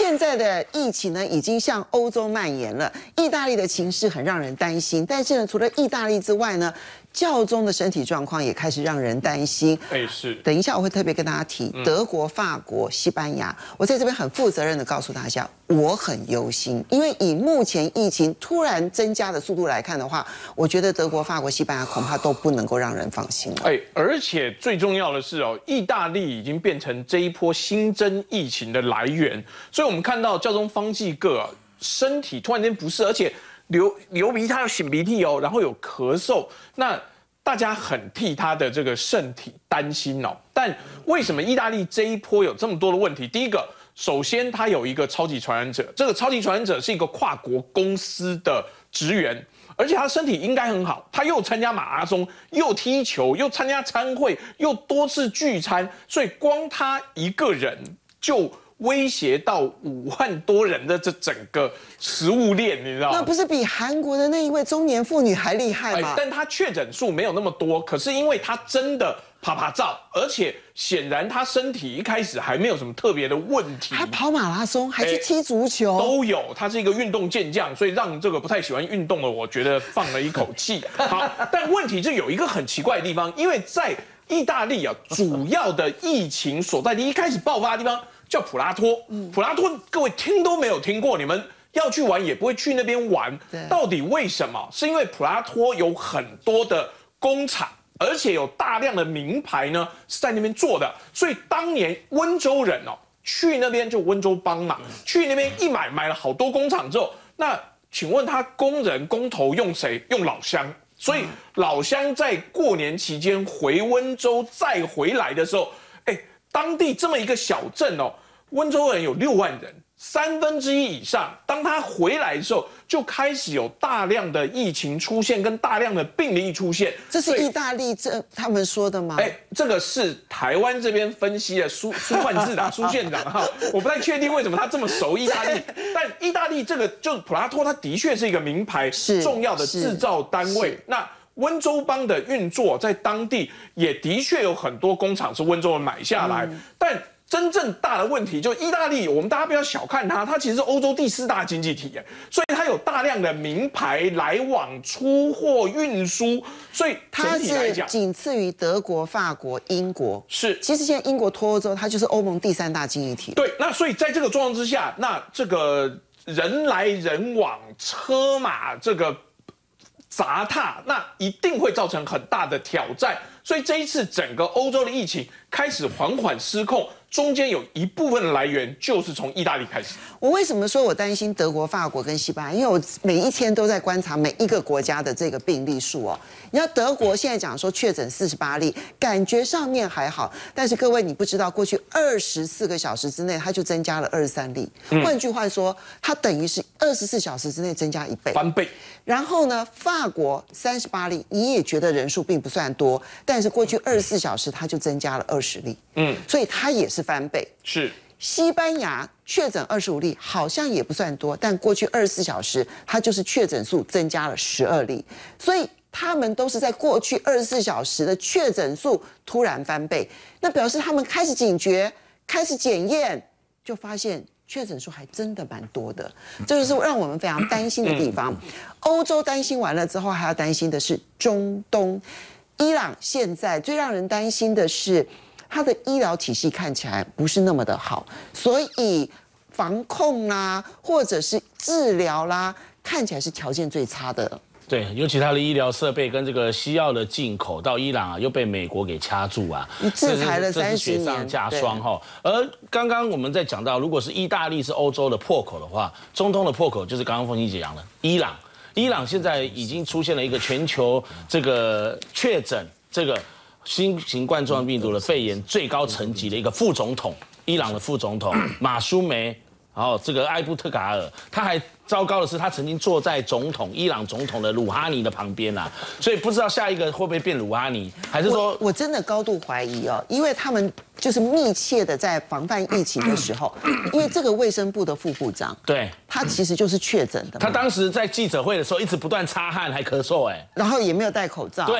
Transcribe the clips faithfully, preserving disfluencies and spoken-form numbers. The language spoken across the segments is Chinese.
现在的疫情呢，已经向欧洲蔓延了。意大利的情势很让人担心，但是呢，除了意大利之外呢，教宗的身体状况也开始让人担心。 哎，是。 等一下我会特别跟大家提德国、法国、西班牙。我在这边很负责任的告诉大家，我很忧心，因为以目前疫情突然增加的速度来看的话，我觉得德国、法国、西班牙恐怕都不能够让人放心了。 哎，而且最重要的是哦，意大利已经变成这一波新增疫情的来源，所以我们看到教宗方济各啊，身体突然间不适，而且流流鼻涕，他有擤鼻涕哦，然后有咳嗽，那大家很替他的这个身体担心哦。但为什么意大利这一波有这么多的问题？第一个，首先他有一个超级传染者，这个超级传染者是一个跨国公司的职员，而且他身体应该很好，他又参加马拉松，又踢球，又参加餐会，又多次聚餐，所以光他一个人就威胁到五万多人的这整个食物链，你知道吗？ 那不是比韩国的那一位中年妇女还厉害吗？ 哎，但他确诊数没有那么多，可是因为他真的啪啪照，而且显然他身体一开始还没有什么特别的问题， 还跑马拉松，还去踢足球， 都有。他是一个运动健将，所以让这个不太喜欢运动的我觉得放了一口气。好，但问题就有一个很奇怪的地方，因为在意大利啊，主要的疫情所在地一开始爆发的地方叫普拉托，普拉托各位听都没有听过，你们要去玩也不会去那边玩。到底为什么？是因为普拉托有很多的工厂，而且有大量的名牌呢是在那边做的，所以当年温州人哦去那边就温州帮嘛，去那边一买买了好多工厂之后，那请问他工人工头用谁？用老乡。所以老乡在过年期间回温州再回来的时候，哎，当地这么一个小镇哦，温州人有六万人，三分之一以上，当他回来的时候，就开始有大量的疫情出现，跟大量的病例出现。 这是意大利这他们说的吗？ 哎，这个是台湾这边分析的苏苏焕智啊，苏县长哈，我不太确定为什么他这么熟意大利，但意大利这个就是普拉托，它的确是一个名牌重要的制造单位。那温州帮的运作在当地也的确有很多工厂是温州人买下来，嗯、但真正大的问题就意大利，我们大家不要小看它，它其实是欧洲第四大经济体，所以它有大量的名牌来往、出货、运输，所以它是仅次于德国、法国、英国。 是， 其实现在英国脱欧之后，它就是欧盟第三大经济体。 对，那所以在这个状况之下，那这个人来人往、车马这个杂沓，那一定会造成很大的挑战。所以这一次整个欧洲的疫情开始缓缓失控，中间有一部分的来源就是从意大利开始。 我为什么说我担心德国、法国跟西班牙？因为我每一天都在观察每一个国家的这个病例数哦。你要德国现在讲说确诊四十八例，感觉上面还好，但是各位你不知道，过去二十四个小时之内，它就增加了二十三例。嗯、换句话说，它等于是二十四小时之内增加一倍， 翻倍。 然后呢，法国三十八例，你也觉得人数并不算多，但是过去二十四小时它就增加了二十例，嗯，所以它也是翻倍。 是。 西班牙确诊二十五例，好像也不算多，但过去二十四小时它就是确诊数增加了十二例，所以他们都是在过去二十四小时的确诊数突然翻倍，那表示他们开始警觉，开始检验，就发现确诊数还真的蛮多的，这就是让我们非常担心的地方。欧洲担心完了之后，还要担心的是中东。伊朗现在最让人担心的是，它的医疗体系看起来不是那么的好，所以防控啦，或者是治疗啦，看起来是条件最差的。 对，尤其它的医疗设备跟这个西药的进口到伊朗啊，又被美国给掐住啊， 你制裁了三十年， 这是雪上加霜哈。而刚刚我们在讲到，如果是意大利是欧洲的破口的话，中东的破口就是刚刚凤青姐讲的伊朗。伊朗现在已经出现了一个全球这个确诊这个新型冠状病毒的肺炎最高层级的一个副总统，伊朗的副总统马苏梅，然后这个埃布特卡尔，他还糟糕的是，他曾经坐在总统伊朗总统的鲁哈尼的旁边啊，所以不知道下一个会不会变鲁哈尼，还是说我, 我真的高度怀疑哦，因为他们就是密切的在防范疫情的时候，因为这个卫生部的副部长， 对， 他其实就是确诊的嘛， 他当时在记者会的时候一直不断擦汗还咳嗽，哎， 然后也没有戴口罩， 对。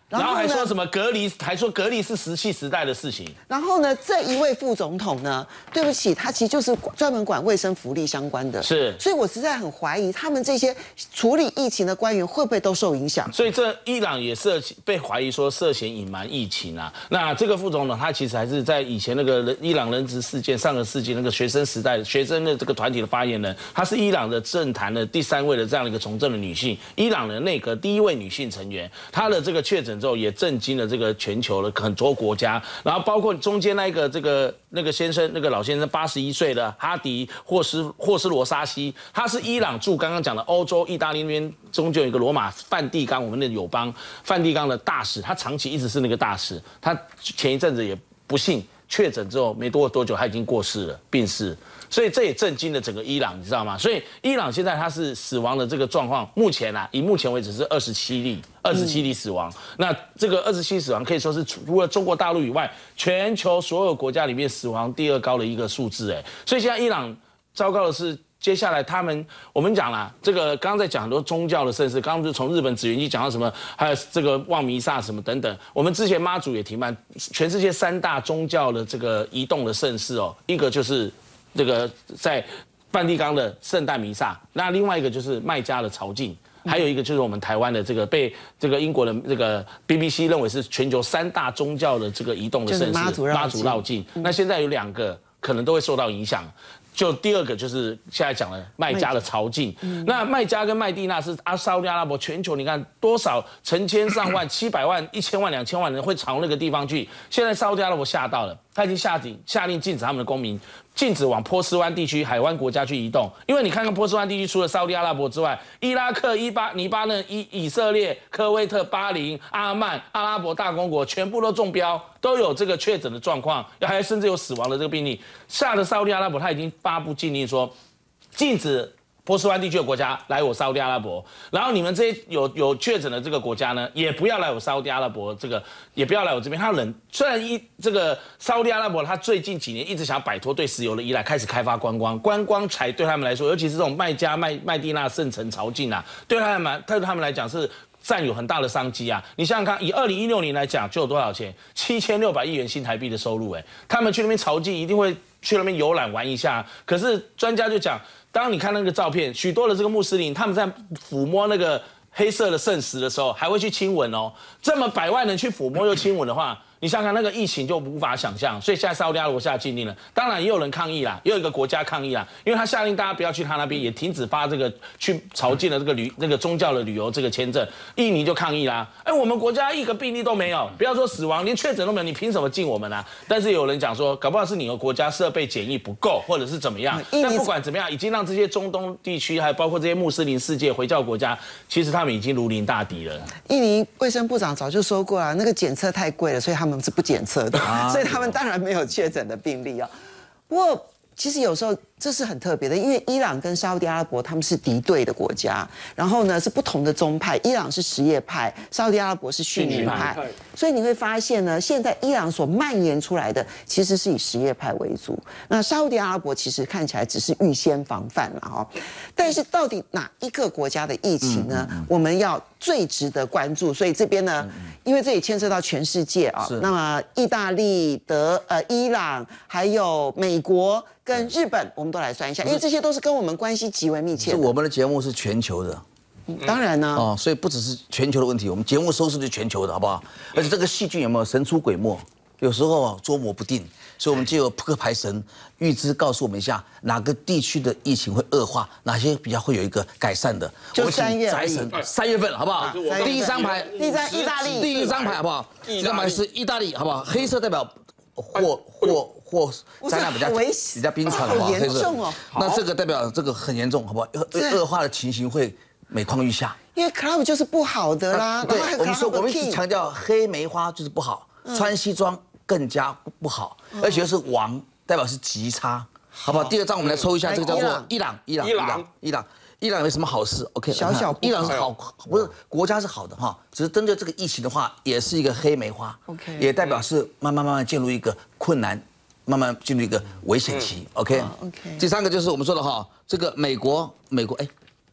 然后还说什么隔离，还说隔离是石器时代的事情。 然后呢，这一位副总统呢，对不起，他其实就是专门管卫生福利相关的， 是。 所以我实在很怀疑他们这些处理疫情的官员会不会都受影响。 所以这伊朗也涉被怀疑说涉嫌隐瞒疫情啊。那这个副总统他其实还是在以前那个伊朗人质事件上个世纪那个学生时代学生的这个团体的发言人，她是伊朗的政坛的第三位的这样的一个从政的女性，伊朗的内阁第一位女性成员。她的这个确诊之后也震惊了这个全球的很多国家，然后包括中间那个这个那个先生那个老先生八十一岁的哈迪霍斯霍斯罗沙西，他是伊朗驻刚刚讲的欧洲意大利那边中间有一个罗马梵蒂冈我们的友邦梵蒂冈的大使，他长期一直是那个大使，他前一阵子也不幸确诊之后没多多久他已经过世了病逝。所以这也震惊了整个伊朗，你知道吗？所以伊朗现在它是死亡的这个状况，目前啊，以目前为止是二十七例，二十七例死亡。嗯、那这个二十七死亡可以说是除了中国大陆以外，全球所有国家里面死亡第二高的一个数字，哎，所以现在伊朗糟糕的是。接下来他们，我们讲啦，这个刚刚在讲很多宗教的盛事，刚刚就从日本紫园记讲到什么，还有这个望弥撒什么等等。我们之前妈祖也停办，全世界三大宗教的这个移动的盛事哦，一个就是这个在梵蒂冈的圣诞弥撒，那另外一个就是麦加的朝觐。还有一个就是我们台湾的这个被这个英国的这个 B B C 认为是全球三大宗教的这个移动的盛事， 妈祖绕境。 那现在有两个可能都会受到影响。就第二个就是现在讲的麦加的朝觐，嗯、那麦加跟麦地那是阿沙特阿拉伯全球，你看多少成千上万、七百万、一千万、两千万人会朝那个地方去。现在沙特阿拉伯吓到了，他已经下令下令禁止他们的公民禁止往波斯湾地区、海湾国家去移动，因为你看看波斯湾地区，除了沙特阿拉伯之外，伊拉克、伊巴、黎巴嫩、以以色列、科威特、巴林、阿曼、阿拉伯大公国全部都中标，都有这个确诊的状况，还甚至有死亡的这个病例。下了沙特阿拉伯，他已经发布禁令说，禁止波斯湾地区的国家来我沙特阿拉伯，然后你们这些有有确诊的这个国家呢，也不要来我沙特阿拉伯，这个也不要来我这边。他冷，虽然一这个沙特阿拉伯，他最近几年一直想摆脱对石油的依赖，开始开发观光，观光才对他们来说，尤其是这种麦加、麦麦地那圣城朝觐啊，对他们对他们来讲是占有很大的商机啊！你想想看，以二零一六年来讲，就有多少钱？七千六百亿元新台币的收入，哎，他们去那边朝觐，一定会去那边游览玩一下。可是专家就讲，当你看那个照片，许多的这个穆斯林他们在抚摸那个黑色的圣石的时候，还会去亲吻哦。这么百万人去抚摸又亲吻的话，你想想那个疫情就无法想象。所以现在沙特阿拉伯下禁令了，当然也有人抗议啦，也有一个国家抗议啦，因为他下令大家不要去他那边，也停止发这个去朝觐的这个旅那个宗教的旅游这个签证。印尼就抗议啦，哎，我们国家一个病例都没有，不要说死亡，连确诊都没有，你凭什么进我们啊？但是有人讲说，搞不好是你的国家设备检疫不够，或者是怎么样。但不管怎么样，已经让这些中东地区，还有包括这些穆斯林世界回教国家，其实他们已经如临大敌了。 印尼卫生部长早就说过了，那个检测太贵了，所以他们是不检测的，啊、所以他们当然没有确诊的病例啊。不过，其实有时候这是很特别的，因为伊朗跟沙特阿拉伯他们是敌对的国家，然后呢是不同的宗派，伊朗是什叶派，沙特阿拉伯是逊尼派，所以你会发现呢，现在伊朗所蔓延出来的其实是以什叶派为主，那沙特阿拉伯其实看起来只是预先防范了哈。但是到底哪一个国家的疫情呢？嗯嗯、我们要最值得关注，所以这边呢，因为这也牵涉到全世界啊，那么意大利、德呃伊朗还有美国。跟日本，我们都来算一下，因为这些都是跟我们关系极为密切的。 我们的节目是全球的， 嗯、当然呢， 哦，所以不只是全球的问题，我们节目收视是全球的，好不好？而且这个细菌有没有神出鬼没，有时候捉摸不定，所以我们就有扑克牌神预知告诉我们一下哪个地区的疫情会恶化，哪些比较会有一个改善的。 就三月， 宅神三月份好不好？第一张牌， 第一张意大利， 第一张牌好不好？这张牌是意大利，好不好？黑色代表或或。或灾难比较比较冰川的话， 严重哦。 那这个代表这个很严重，好不好？恶化的情形会每况愈下。 因为 club 就是不好的啦。 对，我们说我们一直强调黑梅花就是不好，穿西装更加不好，而且是王代表是极差，好不好？第二张我们来抽一下，这个叫做伊朗，伊朗，伊朗，伊朗。伊朗没什么好事 ，OK， 小小伊朗是好，不是国家是好的哈，只是针对这个疫情的话，也是一个黑梅花 ，OK， 也代表是慢慢慢慢进入一个困难。慢慢进入一个危险期 ，OK，OK。第三个就是我们说的哈，这个美国，美国，哎，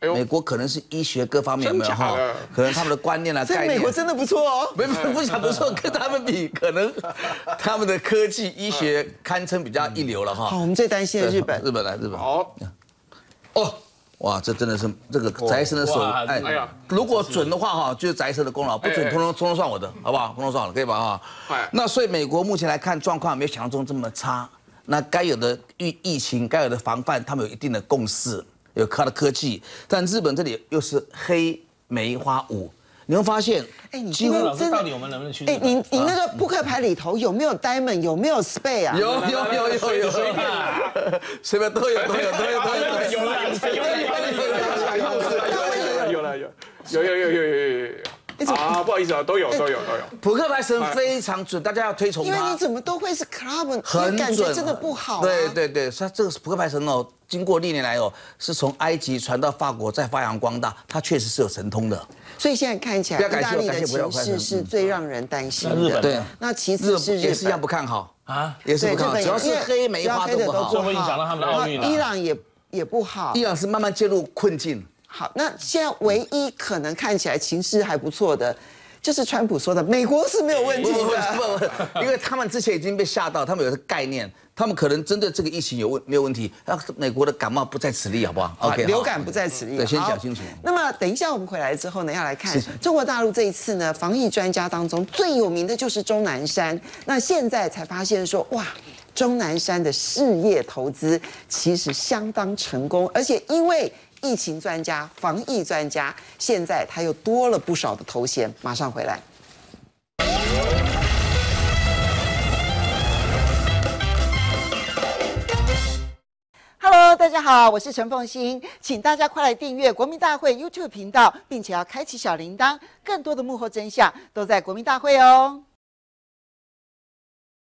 美国可能是医学各方面有没有哈？可能他们的观念啊、概念。 美国真的不错哦。 没不不想不错，跟他们比，可能他们的科技医学堪称比较一流了哈。 好，我们最担心的日本。 日本来，日本。 好。 哦。哇，这真的是这个翟医生的手，哎呀，如果准的话哈，就是翟医生的功劳；不准，通通通通算我的，好不好？通通算我的，可以吧？哈。那所以美国目前来看状况没有想象中这么差。那该有的疫疫情，该有的防范，他们有一定的共识，有它的科技。但日本这里又是黑梅花五，你会发现， 哎，你几乎真的，到底我们能不能去？ 哎，你你那个扑克牌里头有没有 diamond， 有没有 spade 啊？ 有有有有有，随便随便都有都有都有都有， 有了有了有了有了有有有有有有有。啊，不好意思啊，都有都有都有。 扑克牌神非常准，大家要推崇他。 因为你怎么都会是 club， 很感觉真的不好。 对对对，他这个扑克牌神哦，经过历年来哦，是从埃及传到法国，再发扬光大，他确实是有神通的。 所以现在看起来，意大利的情势是最让人担心的。 日本对， 那其次是日本也是一样不看好啊，也是不看好，只要是黑梅花都不好， 这会影响到他们的奥运。 伊朗也也不好， 伊朗是慢慢进入困境。 好，那现在唯一可能看起来情势还不错的。就是川普说的，美国是没有问题的， 不不，因为他们之前已经被吓到，他们有个概念，他们可能针对这个疫情有问没有问题，那美国的感冒不在此例，好不好 ？OK， 流感不在此例。 对，先讲清楚。 那么等一下我们回来之后呢，要来看中国大陆这一次呢，防疫专家当中最有名的就是钟南山。那现在才发现说，哇，钟南山的事业投资其实相当成功，而且因为疫情专家、防疫专家，现在他又多了不少的头衔。马上回来。Hello， 大家好，我是陈凤馨，请大家快来订阅国民大会 YouTube 频道，并且要开启小铃铛，更多的幕后真相都在国民大会哦。